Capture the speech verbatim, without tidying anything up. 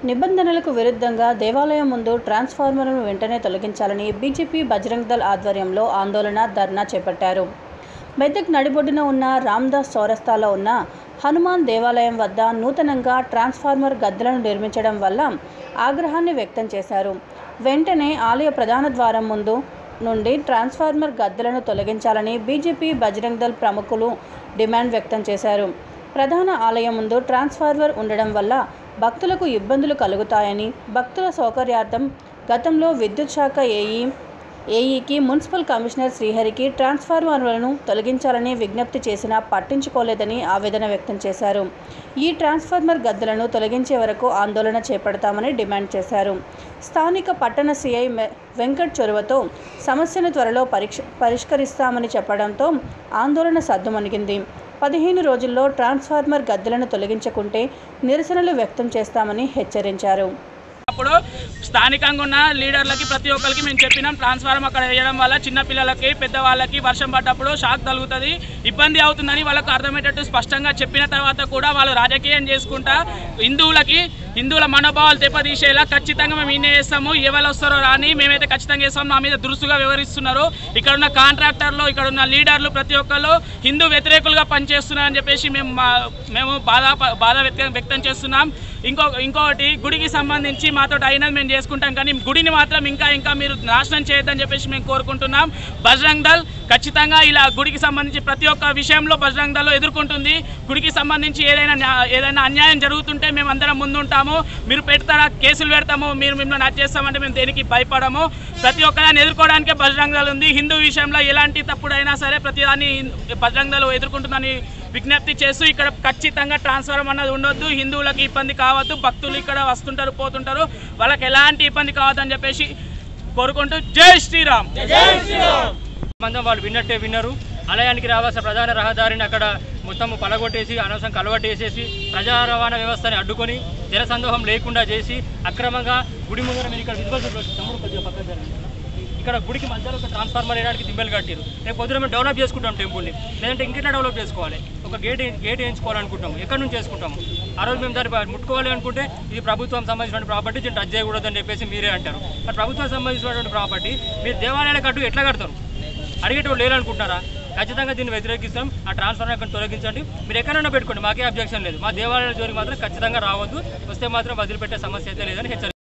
నిబంధనలకు విరుద్ధంగా దేవాలయం ముందు ట్రాన్స్ఫార్మర్ను వెంటనే తొలగించాలని బీజేపీ బజరంగ్ దళ్ ఆధ్వర్యంలో ఆందోళన ధర్నా చేపట్టారు. మెదక్ నడిబొడ్డున ఉన్న రామ్దాస్ చౌరస్తాలో ఉన్న హనుమాన్ దేవాలయం వద్ద నూతనంగా ట్రాన్స్ఫార్మర్ గద్దెలను నిర్మించడం వల్ల ఆగ్రహాన్ని వ్యక్తం చేశారు. వెంటనే ఆలయ ప్రధాన ద్వారం ముందు నుండి ట్రాన్స్ఫార్మర్ గద్దెలను తొలగించాలని బీజేపీ బజరంగ్ దళ్ ప్రముఖులు డిమాండ్ వ్యక్తం చేశారు. ప్రధాన ఆలయం ముందు ట్రాన్స్ఫార్మర్ ఉండడం వల్ల భక్తులకు ఇబ్బందులు కలుగుతాయని, భక్తుల సౌకర్యార్థం గతంలో విద్యుత్ శాఖ ఏఈ ఏఈకి మున్సిపల్ కమిషనర్ శ్రీహరికి ట్రాన్స్ఫార్మర్లను తొలగించాలని విజ్ఞప్తి చేసినా పట్టించుకోలేదని ఆవేదన వ్యక్తం చేశారు. ఈ ట్రాన్స్ఫార్మర్ గద్దెలను తొలగించే వరకు ఆందోళన చేపడతామని డిమాండ్ చేశారు. స్థానిక పట్టణ సీఐ వెంకట్ చొరవతో సమస్యను త్వరలో పరీక్ష పరిష్కరిస్తామని చెప్పడంతో ఆందోళన సద్దుమణిగింది. పదిహేను రోజుల్లో ట్రాన్స్ఫార్మర్ గద్దెలను తొలగించకుంటే నిరసనలు వ్యక్తం చేస్తామని హెచ్చరించారు. అప్పుడు స్థానికంగా ఉన్న లీడర్లకి ప్రతి ఒక్కరికి మేము చెప్పినాం, ట్రాన్స్ఫార్మర్ అక్కడ వేయడం వల్ల చిన్నపిల్లలకి పెద్దవాళ్ళకి వర్షం పడ్డప్పుడు షాక్ తగులుతుంది, ఇబ్బంది అవుతుందని వాళ్ళకు అర్థమయ్యేటట్టు స్పష్టంగా చెప్పిన తర్వాత కూడా వాళ్ళు రాజకీయం చేసుకుంటా హిందువులకి హిందువుల మనోభావాలు దెబ్బతీసేలా ఖచ్చితంగా మేము ఇన్నే చేస్తాము, ఎవరు వస్తారో రాని మేమైతే ఖచ్చితంగా చేస్తాము, నా మీద దురుసుగా వివరిస్తున్నారు. ఇక్కడ ఉన్న కాంట్రాక్టర్లు, ఇక్కడ ఉన్న లీడర్లు ప్రతి ఒక్కరు హిందూ వ్యతిరేకులుగా పనిచేస్తున్నారని చెప్పేసి మేము మేము బాధ బాధ వ్యక్తం చేస్తున్నాం. ఇంకో ఇంకొకటి గుడికి సంబంధించి మాతో అయినది మేము చేసుకుంటాం, కానీ గుడిని మాత్రం ఇంకా ఇంకా మీరు నాశనం చేయొద్దని చెప్పేసి మేము కోరుకుంటున్నాం. బజరంగ్ దళ్ ఖచ్చితంగా ఇలా గుడికి సంబంధించి ప్రతి ఒక్క విషయంలో బజరంగ్ దళ్ ఎదుర్కొంటుంది. గుడికి సంబంధించి ఏదైనా ఏదైనా అన్యాయం జరుగుతుంటే మేము అందరం ముందుంటాము. మీరు పెడతారా, కేసులు పెడతాము, మీరు మిమ్మల్ని నచ్చేస్తామంటే మేము దేనికి భయపడము. ప్రతి ఒక్కదాన్ని ఎదుర్కోవడానికే బజరంగ్ దళ్ ఉంది. హిందూ విషయంలో ఎలాంటి తప్పుడైనా సరే ప్రతిదాన్ని బజరంగ్ దళ్ ఎదుర్కొంటుందని విజ్ఞప్తి చేస్తూ ఇక్కడ ఖచ్చితంగా ట్రాన్స్ఫార్మర్ అన్నది ఉండొద్దు, హిందువులకు ఇబ్బంది కావద్దు, భక్తులు ఇక్కడ వస్తుంటారు పోతుంటారు, వాళ్ళకి ఎలాంటి ఇబ్బంది కావద్దని చెప్పేసి కోరుకుంటూ జై శ్రీరామ్. మందం వాళ్ళు విన్నట్టే విన్నారు. ఆలయానికి రావాల్సిన ప్రధాన రహదారిని అక్కడ మొత్తం పలగొట్టేసి అనవసరం కలవటేసేసి ప్రజా రవాణా వ్యవస్థని అడ్డుకొని జనసందోహం లేకుండా చేసి అక్రమంగా గుడి ముందర మీరు ఇక్కడ విజువల్స్ తమ్ముడు కొద్దిగా పక్కన జరిగింది. ఇక్కడ గుడికి మధ్యలో ఒక ట్రాన్స్ఫార్మర్ వేయడానికి దిబ్బలు కట్టారు. రేపు పొద్దున మేము డెవలప్ చేసుకుంటాం టెంపుల్ని, లేదంటే ఇంకెట్లా డెవలప్ చేసుకోవాలి, ఒక గేట్ గేట్ వేయించుకోవాలనుకుంటాము, ఎక్కడి నుంచి చేసుకుంటాము. ఆ రోజు మేము దాన్ని ముట్టుకోవాలి అనుకుంటే ఇది ప్రభుత్వం సంబంధించిన ప్రాపర్టీ, దీన్ని టచ్ చేయకూడదని చెప్పేసి మీరే అంటారు. మరి ప్రభుత్వం సంబంధించినటువంటి ప్రాపర్టీ మీరు దేవాలయాల కట్టు ఎట్లా కడతారు, అడిగేటప్పుడు లేరనుకుంటున్నారా? ఖచ్చితంగా దీన్ని వ్యతిరేకిస్తాం. ఆ ట్రాన్స్ఫార్మర్ ఎక్కడ తొలగించండి, మీరు ఎక్కడైనా పెట్టుకోండి, మాకే అబ్జెక్షన్ లేదు. మా దేవాలయాల జోలికి మాత్రం ఖచ్చితంగా రావద్దు, వస్తే మాత్రం వదిలిపెట్టే సమస్య అయితే లేదని హెచ్చరి